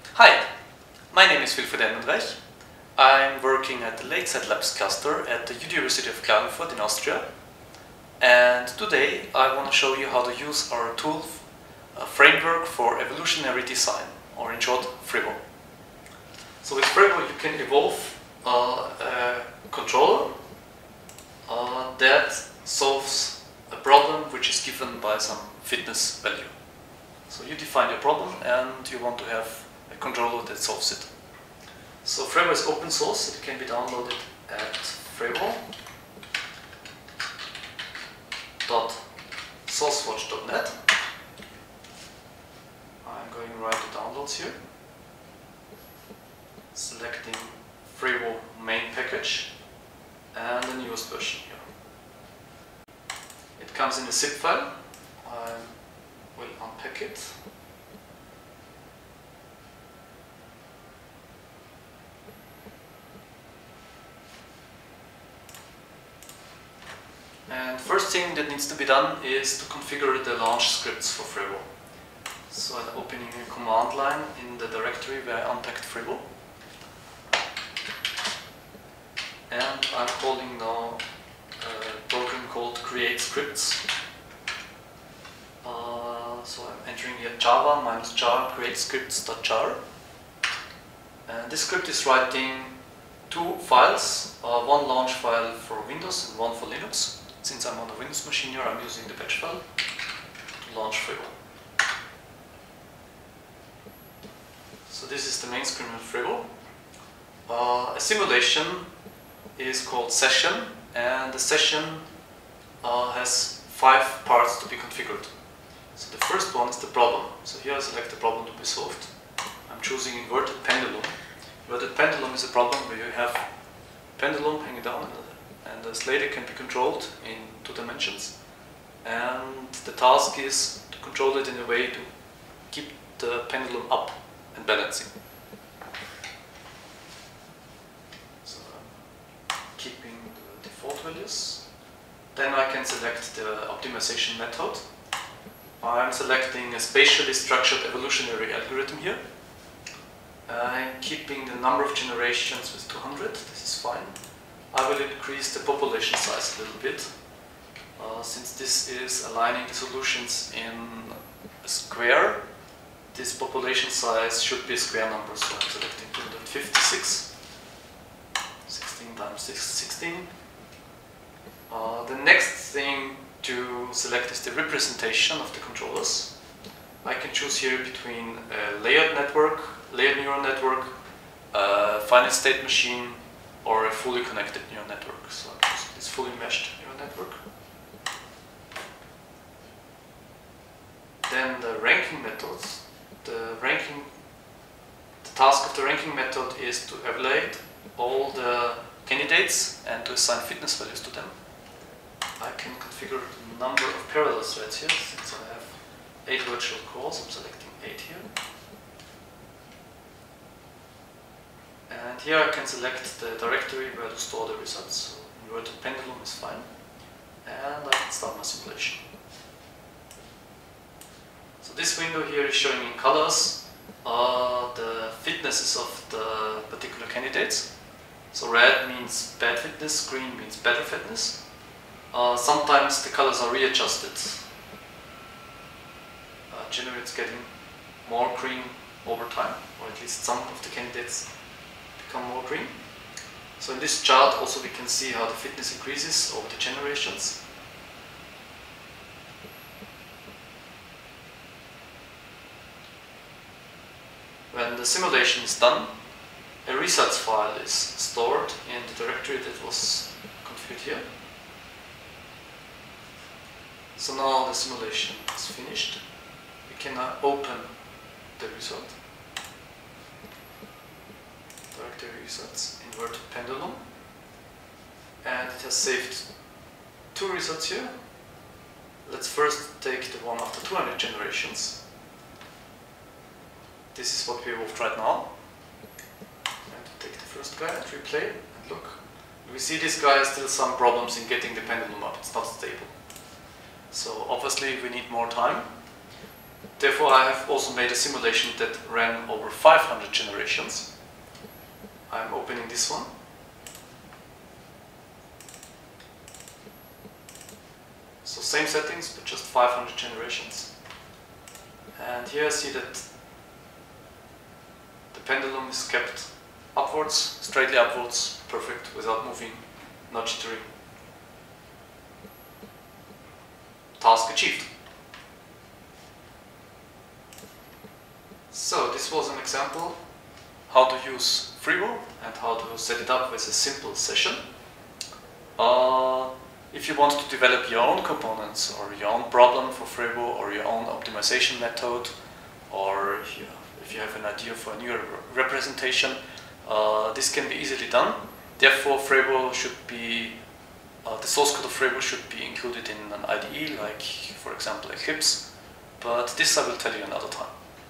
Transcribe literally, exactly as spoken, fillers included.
Hi, my name is Frevo. I'm working at the Lakeside Labs cluster at the University of Klagenfurt in Austria, and today I want to show you how to use our tool a framework for evolutionary design, or in short, Frevo. So with Frevo you can evolve uh, a controller uh, that solves a problem which is given by some fitness value. So you define your problem and you want to have a controller that solves it. So Frevo is open source, it can be downloaded at frevo dot sourceforge dot net. I'm going right to downloads here, selecting Frevo main package and the newest version here. It comes in a zip file. I will unpack it. And first thing that needs to be done is to configure the launch scripts for Frevo. So I'm opening a command line in the directory where I unpacked Frevo. And I'm calling now a program called create scripts. Uh, so I'm entering here java minus jar create scripts.jar. And this script is writing two files, uh, one launch file for Windows and one for Linux. Since I'm on a Windows machine here, I'm using the batch file to launch Frevo. So this is the main screen of Frevo. Uh, a simulation is called session, and the session uh, has five parts to be configured. So the first one is the problem. So here I select the problem to be solved. I'm choosing inverted pendulum. Inverted pendulum is a problem where you have pendulum hanging down and the slider can be controlled in two dimensions. And the task is to control it in a way to keep the pendulum up and balancing. So I'm keeping the default values. Then I can select the optimization method. I'm selecting a spatially structured evolutionary algorithm here. I'm keeping the number of generations with two hundred, this is fine. I will increase the population size a little bit, uh, since this is aligning the solutions in a square. This population size should be a square number, so I'm selecting two hundred fifty-six. sixteen times six, sixteen. Uh, the next thing to select is the representation of the controllers. I can choose here between a layered network, layered neural network, a finite state machine, or a fully connected neural network. So I'm using this fully meshed neural network. Then the ranking methods. The ranking, the task of the ranking method is to evaluate all the candidates and to assign fitness values to them. I can configure the number of parallel threads here, since I have eight virtual cores. I'm selecting eight here. And here I can select the directory where to store the results. So inverted pendulum is fine. And I can start my simulation. So this window here is showing in colors uh, the fitnesses of the particular candidates. So red means bad fitness, green means better fitness. Uh, sometimes the colors are readjusted. Uh, generally it's getting more green over time, or at least some of the candidates become more green. So in this chart also we can see how the fitness increases over the generations. When the simulation is done, a results file is stored in the directory that was configured here. So now the simulation is finished. We can now open the result. Directory results, inverted pendulum, and it has saved two results here. Let's first take the one after two hundred generations. This is what we evolved right now. And take the first guy and replay, and look. We see this guy has still some problems in getting the pendulum up, it's not stable. So obviously we need more time. Therefore, I have also made a simulation that ran over five hundred generations. I'm opening this one. So same settings, but just five hundred generations. And here I see that the pendulum is kept upwards, straightly upwards, perfect, without moving, not jittering. Task achieved. So this was an example how to use Frevo and how to set it up with a simple session. Uh, if you want to develop your own components or your own problem for Frevo or your own optimization method, or if you, if you have an idea for a new representation, uh, this can be easily done. Therefore, Frevo should be, uh, the source code of Frevo should be included in an I D E, like for example Eclipse, but this I will tell you another time.